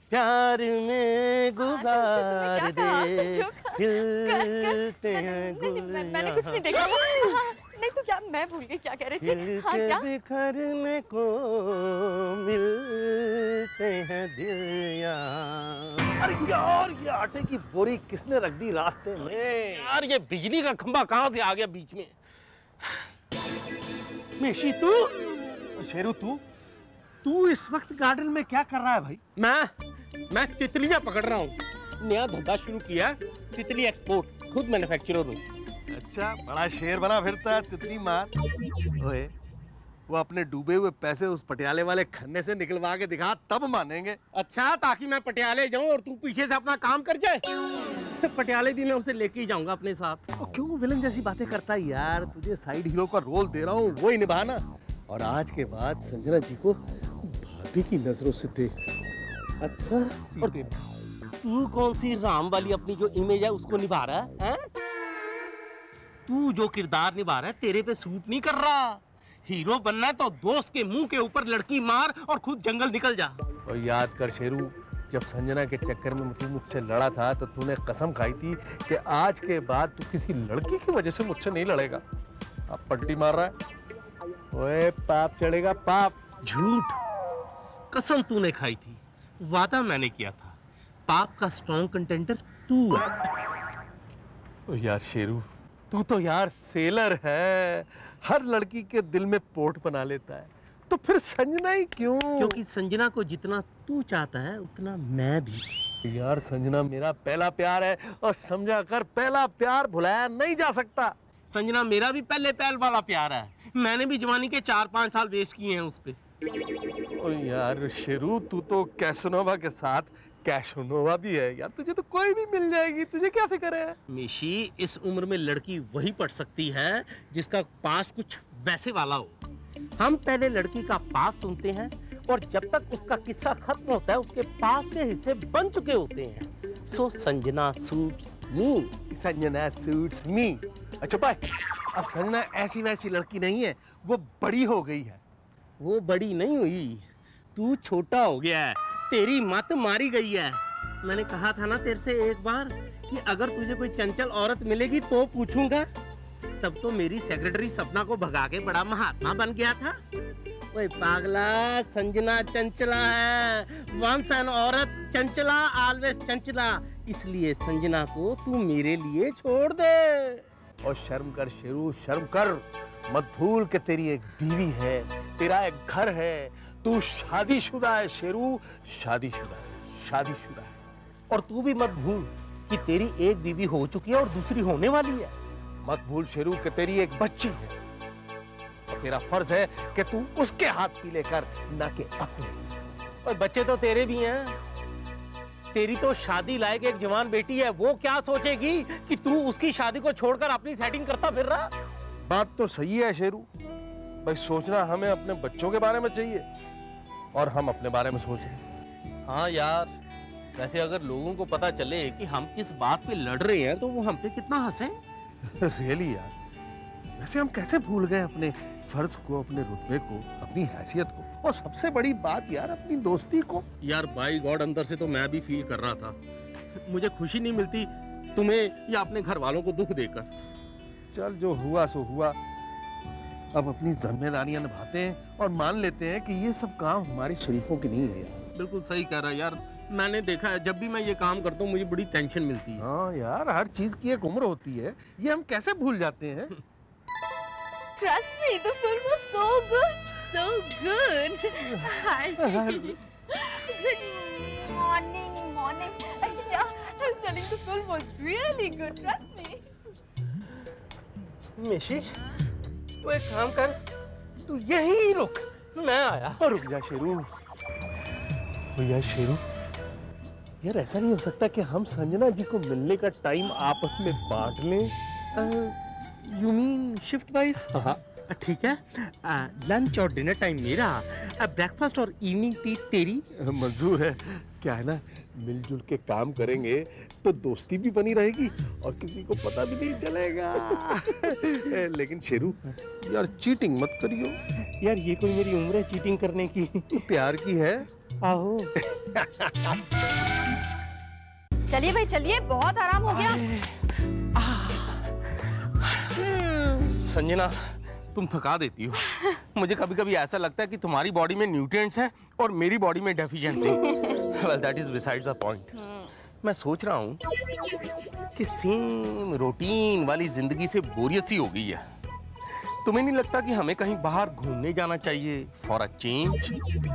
प्यार में गुजार दे, हिलते हैं गुलियां। मैंने कुछ नहीं देखा। नहीं तो क्या, मैं भूल गई क्या कह रही थी। हाँ, क्या? बिखरने को मिलते हैं दिल यहाँ। अरे यार, ये आटे की बोरी किसने रख दी रास्ते में? यार ये बिजली का खंभा कहाँ से आ गया बीच में? मेशी तू? शेरू तू इस वक्त गार्डन में क्या कर रहा है भाई? मैं तितलियां पकड़ रहा हूँ। नया धंधा शुरू किया है, तितली एक्सपोर्ट। खुद मैन्युफैक्चरर हूँ। अच्छा, बड़ा शेर बना फिरता है तितली मार। ओए, वो अपने डूबे हुए पैसे उस पटियाले वाले खन्ने से निकलवा के दिखा, तब मानेंगे। अच्छा, ताकि मैं पटियाले जाऊं और तू पीछे से अपना काम कर जाए। पटियाले भी मैं उसे लेके ही जाऊंगा अपने साथ। क्यों विलन जैसी बातें करता है यार? तुझे साइड हीरो का रोल दे रहा हूँ, वो ही निभाना। और आज के बाद संजना जी को भाभी की नजरों से देख। अच्छा, और तू कौन सी राम वाली अपनी जो इमेज है उसको निभा रहा है? तू जो किरदार निभा रहा है तेरे पे सूट नहीं कर रहा। हीरो बनना है तो दोस्त के मुंह के ऊपर लड़की मार और खुद जंगल निकल जा। और याद कर शेरू, जब संजना के चक्कर में तू मुझसे लड़ा था तो तूने कसम खाई थी कि आज के बाद तू किसी लड़की की वजह से मुझसे नहीं लड़ेगा। अब पलटी मार रहा है। ओए, पाप चढ़ेगा पाप। झूठ। कसम तूने खाई थी, वादा मैंने किया था। पाप का स्ट्रॉन्ग कंटेंटर तू है। ओ यार शेरू, तू तो यार सेलर है, हर लड़की के दिल में पोर्ट बना लेता है। तो फिर संजना ही क्यों? क्योंकि संजना को जितना तू चाहता है उतना मैं भी। यार संजना मेरा पहला प्यार है और समझा कर, पहला प्यार भुलाया नहीं जा सकता। संजना मेरा भी पहले पहल वाला प्यार है। मैंने भी जवानी के 4-5 साल वेस्ट किए हैं उस पे। ओ यार शेरू, तू तो कैसनोवा के साथ कैशनोवा भी है यार। तुझे तो कोई भी मिल जाएगी, तुझे क्या फिक्र है? मेशी, इस उम्र में लड़की वही पढ़ सकती है जिसका पास कुछ वैसे वाला हो। हम पहले लड़की का पास सुनते हैं और जब तक उसका किस्सा खत्म होता है उसके पास के हिस्से बन चुके होते हैं। So Sanjana suits me. Sanjana suits me. अच्छा भाई, अब संजना ऐसी वैसी लड़की नहीं है, वो बड़ी हो गई है। वो बड़ी नहीं हुई, तू छोटा हो गया है। तेरी मत मारी गई है। मैंने कहा था ना तेरे से एक बार कि अगर तुझे कोई चंचल औरत मिलेगी तो पूछूंगा। तब तो मेरी सेक्रेटरी सपना को भगा के बड़ा महात्मा बन गया था। ओए पागला, संजना चंचला है। वंस एन औरत चंचला, ऑलवेज चंचला। इसलिए संजना को तू मेरे लिए छोड़ दे। और शर्म कर शेरू, शर्म कर। मत भूल कि तेरी एक बीवी है, तेरा एक घर है। तू शादीशुदा है शेरू, शादीशुदा है, शादीशुदा है। और तू भी मत भूल कि तेरी एक बीवी हो चुकी है और दूसरी होने वाली है। मत भूल शेरू कि तेरी एक बच्ची है और तेरा फर्ज है कि तू उसके हाथ पीले कर, ना कि अपने। और बच्चे तो तेरे भी हैं। तेरी तो शादी लायक एक जवान बेटी है। वो क्या सोचेगी कि तू उसकी शादी को छोड़कर अपनी सेटिंग करता फिर रहा? बात तो सही है शेरू भाई, सोचना हमें अपने बच्चों के बारे में चाहिए और हम अपने बारे में सोच रहे हैं। हाँ यार, वैसे अगर लोगों को पता चले कि हम किस बात पे लड़ रहे हैं तो वो हम पे कितना हंसे। रियली यार, वैसे हम कैसे भूल गए अपने फर्ज को, अपने रुतबे को, अपनी हैसियत को, और सबसे बड़ी बात यार अपनी दोस्ती को। यार बाई गॉड, अंदर से तो मैं भी फील कर रहा था। मुझे खुशी नहीं मिलती तुम्हें या अपने घर वालों को दुख देकर। चल जो हुआ सो हुआ, अब अपनी जिम्मेदारियां निभाते हैं और मान लेते हैं कि ये सब काम हमारे शरीफों की नहीं है यार। बिल्कुल सही कह रहा है यार। मैंने देखा है, जब भी मैं ये काम करता हूँ मुझे बड़ी टेंशन मिलती है। हाँ यार, हर चीज की एक उम्र होती है, ये हम कैसे भूल जाते हैं? Trust me, the film was so good, so good. Hi. Good morning. Yeah, I was telling the film was really good. Trust me. मेशी, तू एक काम कर, तू यहीं रुक, मैं आया। रुक जा शेरू। यार शेरू, यार ऐसा नहीं हो सकता कि हम संजना जी को मिलने का टाइम आपस में बांट लें? You mean shift wise? हाँ ठीक है। लंच और डिनर टाइम मेरा, ब्रेकफास्ट और इवनिंग टी तेरी। मंजूर है। क्या है ना, मिलजुल के काम करेंगे तो दोस्ती भी बनी रहेगी और किसी को पता भी नहीं चलेगा। लेकिन शेरू यार, चीटिंग मत करियो। यार ये कोई मेरी उम्र है चीटिंग करने की? प्यार की है। आओ। चलिए भाई चलिए, बहुत आराम हो गया। संजना, तुम थका देती हो। मुझे कभी कभी ऐसा लगता है कि तुम्हारी बॉडी में न्यूट्रिएंट्स हैं और मेरी बॉडी में deficiency. Well that is besides the point. मैं सोच रहा हूँ कि सेम रूटीन वाली जिंदगी से बोरियत सी हो गई है। तुम्हें नहीं लगता कि हमें कहीं बाहर घूमने जाना चाहिए for a change?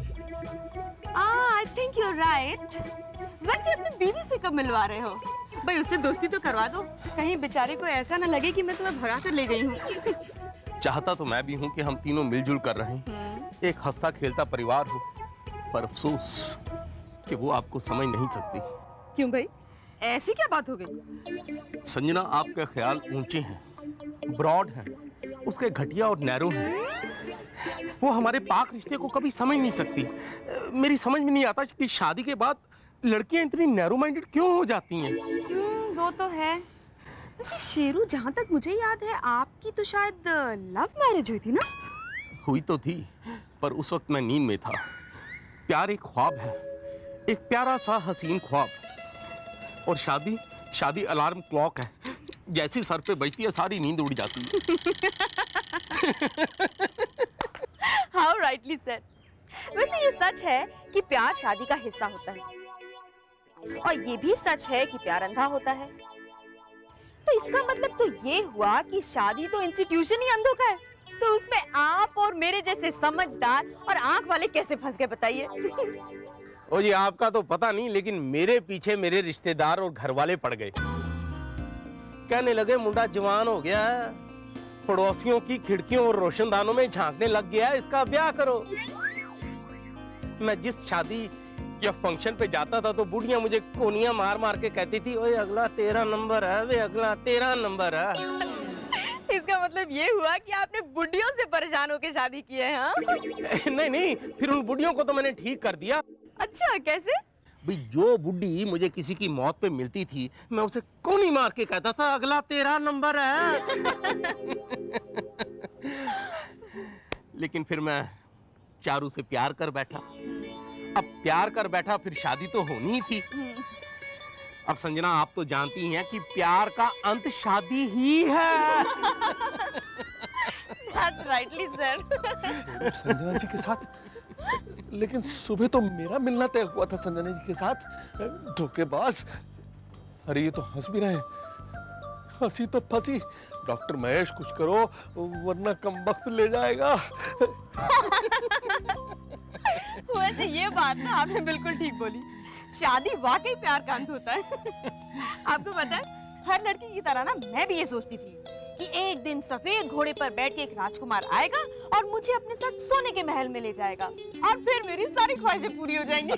I think you are right. वैसे अपनी बीवी से कब मिलवा रहे हो? भाई उससे दोस्ती तो करवा दो, कहीं बेचारे को ऐसा ना लगे कि मैं तुम्हें भगा कर ले गई हूँ। चाहता तो मैं भी हूँ कि हम तीनों मिलजुल कर रहें, एक हंसता खेलता परिवार हो, पर अफसोस कि वो आपको समझ नहीं सकती। क्यों भाई, ऐसी क्या बात हो गई? संजना, आपके ख्याल ऊंचे हैं, ब्रॉड हैं, उसके घटिया और नैरो हैं। वो हमारे पाक रिश्ते को कभी समझ नहीं सकती। मेरी समझ में नहीं आता कि शादी के बाद लड़कियां इतनी नैरो माइंडेड क्यों हो जाती हैं। वो तो है। वैसे शेरू, जहाँ तक मुझे याद है आपकी तो शायद लव मैरिज हुई थी ना? हुई तो थी, पर उस वक्त मैं नींद में था। प्यार एक ख्वाब है, एक प्यारा सा हसीन ख्वाब। और शादी, शादी अलार्म क्लॉक है, जैसी सर पे बजती है सारी नींद उड़ जाती है। How rightly said. वैसे ये सच है कि प्यार शादी का हिस्सा होता है, और ये भी सच है कि प्यार अंधा होता है। तो इसका मतलब तो ये हुआ कि शादी तो इंस्टीट्यूशन ही अंधों का है। तो उसमें आप और मेरे जैसे समझदार और आंख वाले कैसे फंस गए बताइए? ओ जी, आपका तो पता नहीं, लेकिन मेरे पीछे मेरे रिश्तेदार और घर वाले पड़ गए। कहने लगे मुंडा जवान हो गया है, पड़ोसियों की खिड़कियों और रोशनदानों में झांकने लग गया है, इसका ब्याह करो। मैं जिस शादी या फंक्शन पे जाता था तो बुढ़ियां मुझे कोनियां मार मार के कहती थी, ओए अगला 13 नंबर है, वे अगला 13 नंबर है। इसका मतलब ये हुआ कि आपने बुढ़ियों से परेशान होकर शादी की है? हाँ? नहीं नहीं, फिर उन बुढ़ियों को तो मैंने ठीक कर दिया। अच्छा, कैसे? भाई, जो बुढ़ी मुझे किसी की मौत पे मिलती थी, मैं उसे कोनी मार के कहता था, अगला 13 नंबर है। लेकिन फिर मैं चारू से प्यार कर बैठा। अब प्यार कर बैठा, फिर शादी तो होनी ही थी। अब संजना, आप तो जानती हैं कि प्यार का अंत शादी ही है। That's rightly said. Sanjana ji के साथ? लेकिन सुबह तो मेरा मिलना तय हुआ था संजना जी के साथ। धोखेबाज। अरे ये तो हंस भी रहे हैं, हंसी तो फंसी। डॉक्टर महेश, कुछ करो वरना कम वक्त ले जाएगा। वैसे ये बात ना आपने बिल्कुल ठीक बोली। शादी वाकई प्यार का अंत होता है। आपको पता है, हर लड़की की तरह ना मैं भी ये सोचती थी कि एक दिन सफेद घोड़े पर बैठ के एक राजकुमार आएगा और मुझे अपने साथ सोने के महल में ले जाएगा, और फिर मेरी सारी ख्वाहिशें पूरी हो जाएंगी।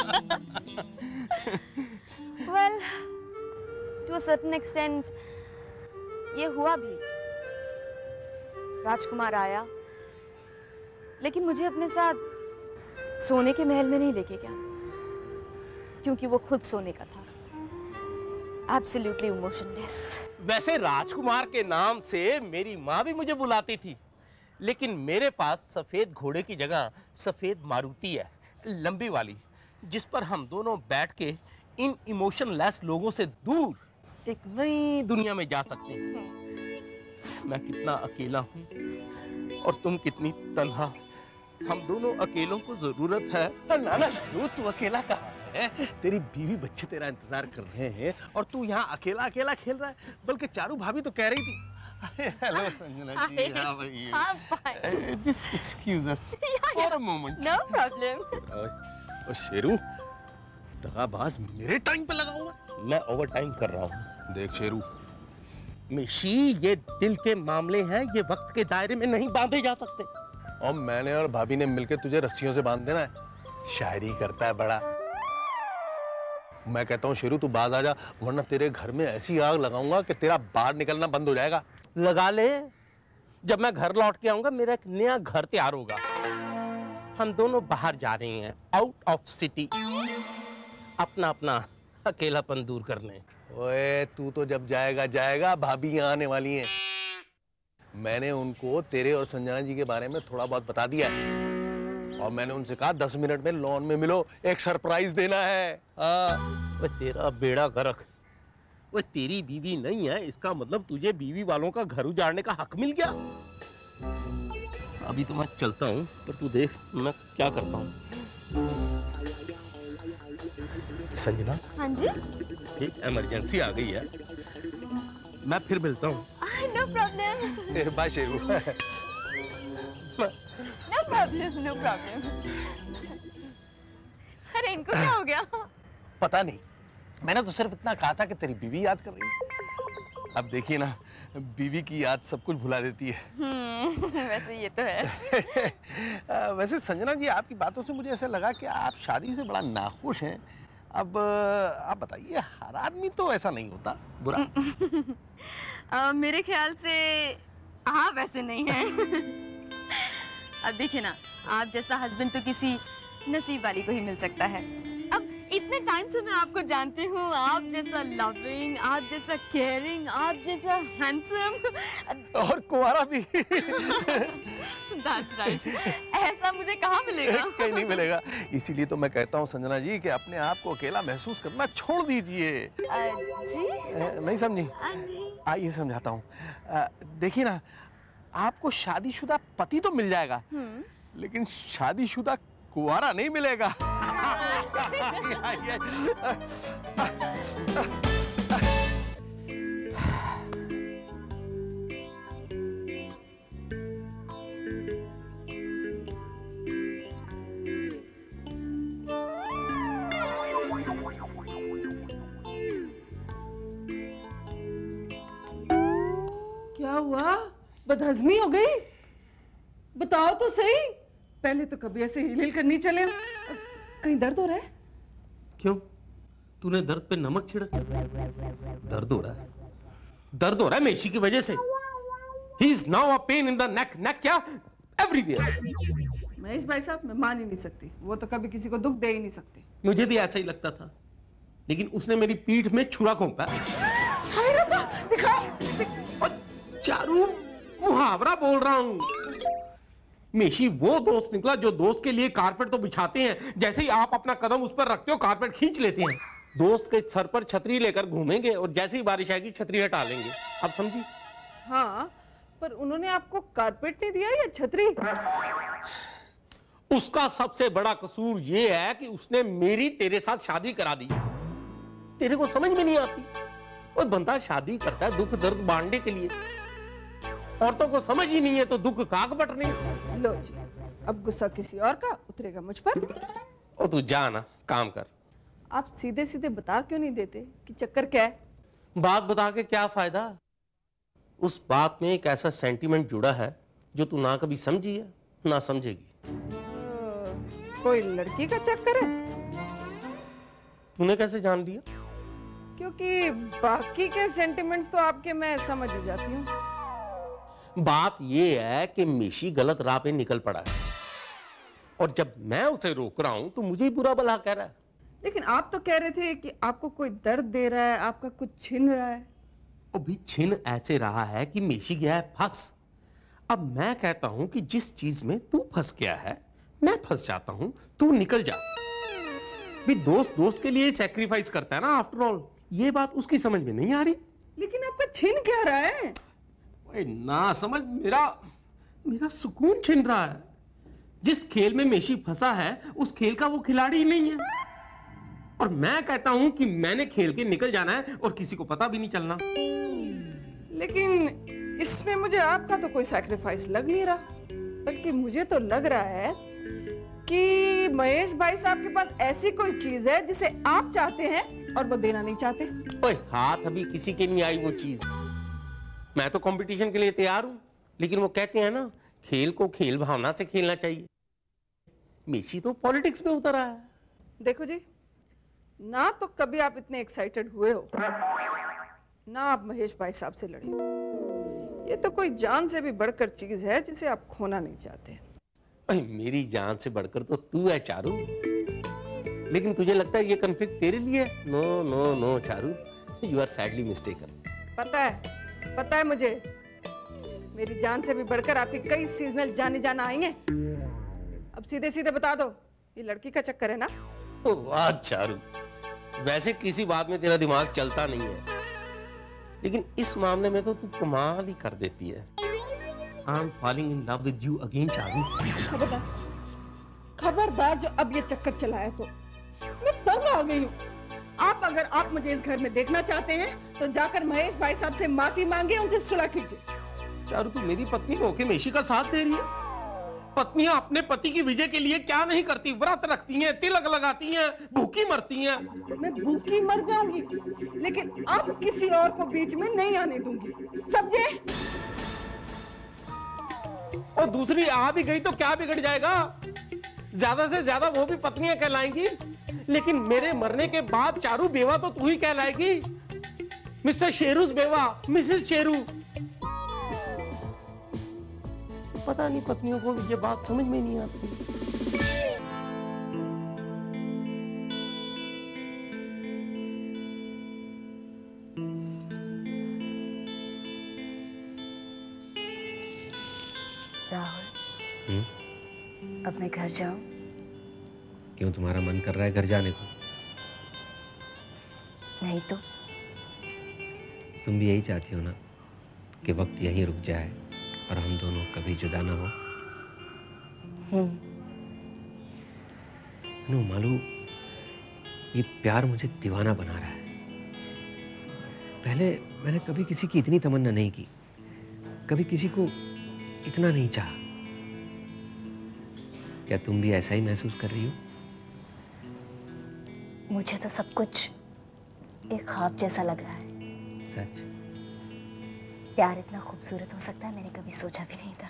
Well, to a certain extent, ये हुआ भी। राजकुमार आया, लेकिन मुझे अपने साथ सोने के महल में नहीं लेके गया, क्योंकि वो खुद सोने का था। Absolutely emotionless. वैसे राजकुमार के नाम से मेरी माँ भी मुझे बुलाती थी, लेकिन मेरे पास सफेद घोड़े की जगह सफेद मारुति है, लंबी वाली, जिस पर हम दोनों बैठ के इन इमोशनलेस लोगों से दूर एक नई दुनिया में जा सकते हैं। मैं कितना अकेला हूँ और तुम कितनी तन्हा। हम दोनों अकेलों को जरूरत है। ना ना, तू अकेला कहाँ है? तेरी बीवी बच्चे तेरा इंतजार कर रहे हैं और तू यहाँ अकेला अकेला खेल रहा है। बल्कि चारू भाभी तो कह रही थी। Hello Sanjana ji, how are you? I'm fine. Just excuse us for a moment. No problem. और शेरू, दगाबाज मेरे टाइम पे लगा हुआ। मैं ओवर टाइम कर रहा हूँ। देख शेरू, मिशी, ये दिल के मामले हैं, ये वक्त के दायरे में नहीं बांधे जा सकते। और मैंने और भाभी ने मिलकर तुझे रस्सियों से बांध देना है। शायरी करता है बड़ा। मैं कहता हूँ शेरू, तू बाज आ जा, वरना तेरे घर में ऐसी आग लगाऊंगा कि तेरा बाहर निकलना बंद हो जाएगा। लगा ले। जब मैं घर लौट के आऊंगा, मेरा एक नया घर तैयार होगा। हम दोनों बाहर जा रहे हैं, आउट ऑफ सिटी, अपना अपना अकेलापन दूर करने। ओए, तू तो जब जाएगा जाएगा, भाभी यहाँ आने वाली हैं। मैंने उनको तेरे और संजना जी के बारे में थोड़ा बहुत बता दिया है। और मैंने उनसे कहा 10 मिनट में लॉन में मिलो, एक सरप्राइज देना है। वो तेरा बेड़ा गर्क। वो तेरी बीवी नहीं है इसका मतलब तुझे बीवी वालों का घर उजाड़ने का हक मिल गया। अभी तो मैं चलता हूँ, पर तू देख मैं क्या करता हूँ। संजना, हाँ जी। एक इमरजेंसी आ गई है, मैं फिर मिलता हूँ। No problem. Bye Sheru. No problem, no problem. अरे इनको क्या हो गया? पता नहीं, मैंने तो सिर्फ इतना कहा था कि तेरी बीवी याद कर रही है। अब देखिए ना, बीवी की याद सब कुछ भुला देती है। वैसे ये तो है। वैसे संजना जी, आपकी बातों से मुझे ऐसा लगा कि आप शादी से बड़ा नाखुश हैं। अब आप बताइए, हर आदमी तो ऐसा नहीं होता बुरा। मेरे ख्याल से आप वैसे नहीं हैं। अब देखिए ना, आप जैसा हस्बैंड तो किसी नसीब वाली को ही मिल सकता है। अब इतने टाइम से मैं आपको जानती हूँ, आप जैसा लविंग, आप जैसा केयरिंग, आप जैसा हैंडसम और कुंवारा भी। That's right. ऐसा मुझे कहाँ मिलेगा? कहीं नहीं मिलेगा। इसीलिए तो मैं कहता हूँ संजना जी कि अपने आप को अकेला महसूस करना छोड़ दीजिए। जी? नहीं समझी? नहीं। आइए समझाता हूँ। देखिए ना, आपको शादीशुदा पति तो मिल जाएगा, लेकिन शादीशुदा कुंवारा नहीं मिलेगा। क्या हुआ? बदहजमी हो गई? बताओ तो सही। पहले तो कभी ऐसे हिल हिल कर नहीं चले। कहीं दर्द हो रहा है? क्यों? तूने दर्द पे नमक छिड़का? दर्द हो रहा है? दर्द हो रहा है मेशी की वजह से। He is now a pain in the neck. neck क्या? Everywhere. महेश भाई साहब, मैं मान ही नहीं सकती। वो तो कभी किसी को दुख दे ही नहीं सकते। मुझे भी ऐसा ही लगता था, लेकिन उसने मेरी पीठ में छुरा घोंपा। हाय रब्बा, दिखाओ। चारू, मुहावरा बोल रहा हूं। मेशी वो दोस्त निकला जो दोस्त के लिए कारपेट तो बिछाते हैं, जैसे ही आप अपना कदम उस पर रखते हो कारपेट खींच लेते हैं। दोस्त के सर पर छतरी लेकर घूमेंगे और जैसे ही बारिश आएगी छतरी हटा लेंगे। अब समझी? हाँ, पर उन्होंने आपको कारपेट नहीं दिया या छतरी? उसका सबसे बड़ा कसूर ये है कि उसने मेरी तेरे साथ शादी करा दी। तेरे को समझ में नहीं आती? वो बंदा शादी करता है दुख दर्द बांटने के लिए, औरतों को समझ ही नहीं है तो दुख काक बटने। लो जी, अब गुस्सा किसी और का उतरेगा मुझ पर। ओ तू जा ना, काम कर। आप सीधे सीधे बता क्यों नहीं देते कि चक्कर क्या है? बात बता के क्या फायदा? उस बात में एक ऐसा सेंटीमेंट जुड़ा है जो तू ना कभी समझी है ना समझेगी। कोई लड़की का चक्कर है? तूने कैसे जान लिया? क्योंकि बाकी के सेंटिमेंट्स तो आपके मैं समझ ही जाती हूँ। बात यह है कि मेशी गलत राह पे निकल पड़ा है, और जब मैं उसे रोक रहा हूं तो मुझे ही बुरा भला कह रहा है। लेकिन आप तो कह रहे थे कि आपको कोई दर्द दे रहा है, आपका कुछ छिन रहा है। अभी छिन ऐसे रहा है कि मेशी गया है फंस। अब मैं कहता हूं कि जिस चीज में तू फंस गया है मैं फंस जाता हूं, तू निकल जा। भी दोस्त दोस्त के लिए सैक्रिफाइस करता है ना आफ्टर ऑल। ये बात उसकी समझ में नहीं आ रही। लेकिन आपका छिन क्या रहा है? ना समझ, मेरा सुकून छिन रहा है। जिस खेल में मेशी फंसा है उस खेल का वो खिलाड़ी ही नहीं है, और मैं कहता हूं कि मैंने खेल के निकल जाना है और किसी को पता भी नहीं चलना। लेकिन इसमें मुझे आपका तो कोई सैक्रिफाइस लग नहीं रहा, बल्कि मुझे तो लग रहा है कि महेश भाई साहब के पास ऐसी कोई चीज है जिसे आप चाहते हैं और वो देना नहीं चाहते। ओए, हाथ अभी किसी के नहीं आई वो चीज। मैं तो कंपटीशन के लिए तैयार हूं, लेकिन वो कहते हैं ना, खेल को खेल भावना से खेलना चाहिए। मेशी तो पॉलिटिक्स में उतर आया है। देखो जी, ना तो कभी आप इतने एक्साइटेड हुए हो, ना आप महेश भाई साहब से लड़े। ये तो कोई जान से भी बढ़कर चीज है जिसे आप खोना नहीं चाहते। मेरी जान से बढ़कर तो तू है चारू, लेकिन तुझे लगता है ये कॉन्फ्लिक्ट तेरे लिए है? No no no Charu, you are sadly mistaken. पता है मुझे, मेरी जान से भी बढ़कर आपकी कई सीजनल जाने जाना आएंगे। अब सीधे सीधे बता दो, ये लड़की का चक्कर है ना? वाह चारू, वैसे किसी बात में तेरा दिमाग चलता नहीं है, लेकिन इस मामले में तो तू कमाल ही कर देती है। I am falling in love with you again Charu. खबरदार, खबरदार जो अब ये चक्कर चलाया तो मैं तंग आ गई हूँ। अगर आप मुझे इस घर में देखना चाहते हैं तो जाकर महेश भाई साहब से माफी मांगे, उनसे सुलह कीजिए। चारू, तू मेरी पत्नी होके मेशी का साथ दे रही है? पत्नियां अपने पति की विजय के लिए क्या नहीं करती, व्रत रखती हैं, तिलक लगाती हैं, भूखी मरती हैं। मैं भूखी मर जाऊंगी, लेकिन अब किसी और को बीच में नहीं आने दूंगी, समझे? और दूसरी आ भी गई तो क्या बिगड़ जाएगा? ज्यादा से ज्यादा वो भी पत्नियां कहलाएंगी, लेकिन मेरे मरने के बाद चारू बेवा तो तू ही कहलाएगी। मिस्टर शेरूस बेवा, मिसेस शेरू। पता नहीं पत्नियों को ये बात समझ में नहीं आती। राहुल, अब मैं घर जाऊं? क्यों, तुम्हारा मन कर रहा है घर जाने को? नहीं तो तुम भी यही चाहती हो ना कि वक्त यहीं रुक जाए और हम दोनों कभी जुदा ना हो? मालू, ये प्यार मुझे दीवाना बना रहा है। पहले मैंने कभी किसी की इतनी तमन्ना नहीं की, कभी किसी को इतना नहीं चाहा। क्या तुम भी ऐसा ही महसूस कर रही हो? मुझे तो सब कुछ एक ख्वाब जैसा लग रहा है। सच? प्यार इतना खूबसूरत हो सकता है, मैंने कभी सोचा भी नहीं था।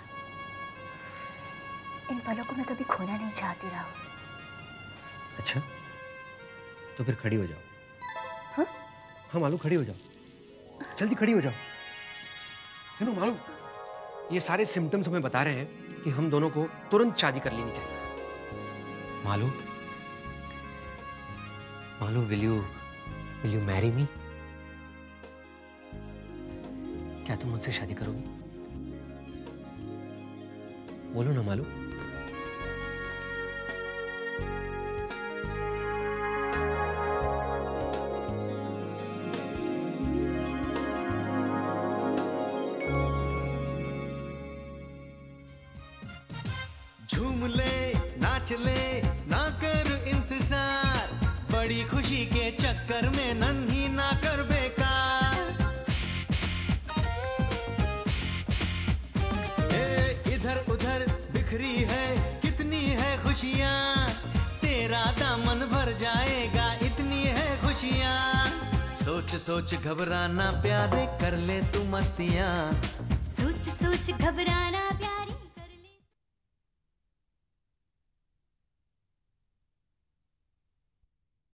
इन पलों को मैं कभी खोना नहीं चाहती राहुल। अच्छा, तो फिर खड़ी हो जाओ। हाँ? हाँ मालू, खड़ी हो जाओ, जल्दी खड़ी हो जाओ। है ना मालू, ये सारे सिम्टम्स हमें बता रहे हैं कि हम दोनों को तुरंत शादी कर लेनी चाहिए। Malu, Malu, will you marry me? क्या तुम मुझसे शादी करोगी? बोलो ना मालू। झूम ले, नाच ले, ना कर इंतजार, बड़ी खुशी के चक्कर में नन्ही ना कर बेकार। इधर उधर बिखरी है कितनी है खुशियाँ, तेरा दामन भर जाएगा इतनी है खुशियाँ। सोच सोच घबराना प्यारे, कर ले तू मस्तियाँ। सोच सोच घबराना प्यारे।